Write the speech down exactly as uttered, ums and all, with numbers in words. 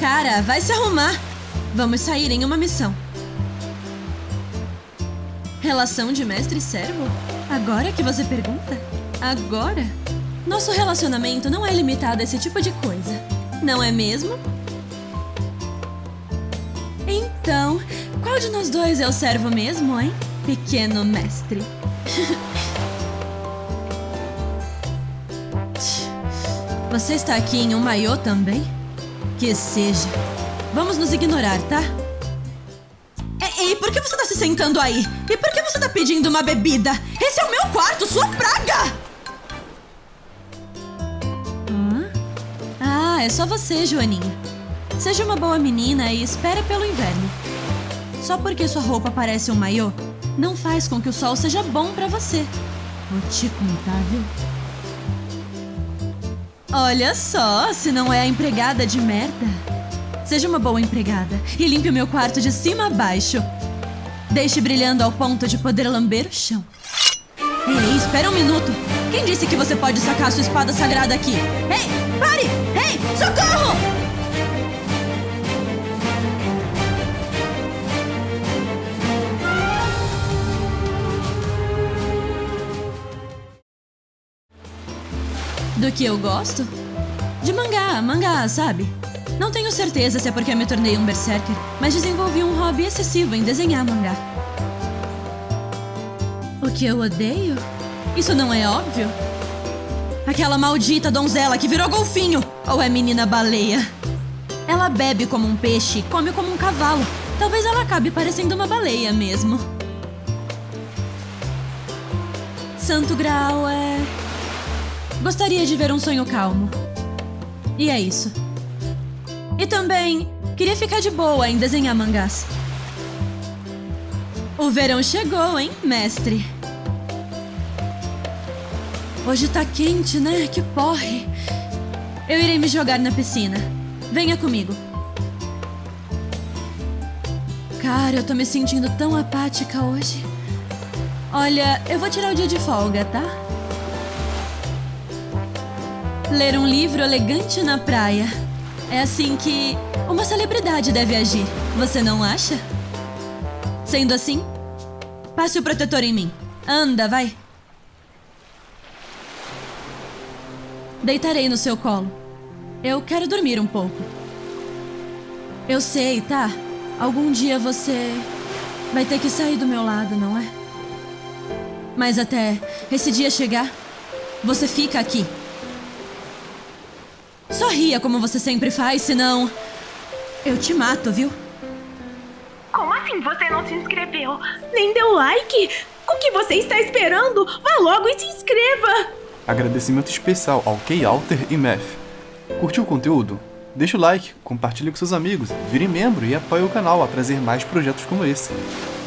cara, vai se arrumar. Vamos sair em uma missão. Relação de mestre e servo? Agora que você pergunta? Agora? Nosso relacionamento não é limitado a esse tipo de coisa, não é mesmo? Então, qual de nós dois é o servo mesmo, hein? Pequeno mestre. Você está aqui em um maiô também? Que seja. Vamos nos ignorar, tá? Ei, ei, por que você tá se sentando aí? E por que você tá pedindo uma bebida? Esse é o meu quarto, sua praga! Hã? Ah, é só você, Joaninha. Seja uma boa menina e espere pelo inverno. Só porque sua roupa parece um maiô, não faz com que o sol seja bom pra você. Vou te contar, viu? Olha só, se não é a empregada de merda. Seja uma boa empregada e limpe o meu quarto de cima a baixo. Deixe brilhando ao ponto de poder lamber o chão. Ei, espera um minuto. Quem disse que você pode sacar sua espada sagrada aqui? Ei, pare! Ei, socorro! Do que eu gosto? De mangá, mangá, sabe? Não tenho certeza se é porque eu me tornei um berserker, mas desenvolvi um hobby excessivo em desenhar mangá. O que eu odeio? Isso não é óbvio? Aquela maldita donzela que virou golfinho! Ou é menina baleia? Ela bebe como um peixe, come como um cavalo. Talvez ela acabe parecendo uma baleia mesmo. Santo Graal é... Gostaria de ver um sonho calmo. E é isso. E também, queria ficar de boa em desenhar mangás. O verão chegou, hein, mestre? Hoje tá quente, né? Que porre. Eu irei me jogar na piscina. Venha comigo. Cara, eu tô me sentindo tão apática hoje. Olha, eu vou tirar o dia de folga, tá? Ler um livro elegante na praia. É assim que uma celebridade deve agir, você não acha? Sendo assim, passe o protetor em mim. Anda, vai. Deitarei no seu colo. Eu quero dormir um pouco. Eu sei, tá? Algum dia você vai ter que sair do meu lado, não é? Mas até esse dia chegar, você fica aqui. Sorria como você sempre faz, senão eu te mato, viu? Como assim você não se inscreveu? Nem deu like? O que você está esperando? Vá logo e se inscreva! Agradecimento especial ao K-Alter e Meth. Curtiu o conteúdo? Deixa o like, compartilhe com seus amigos, vire membro e apoie o canal a trazer mais projetos como esse.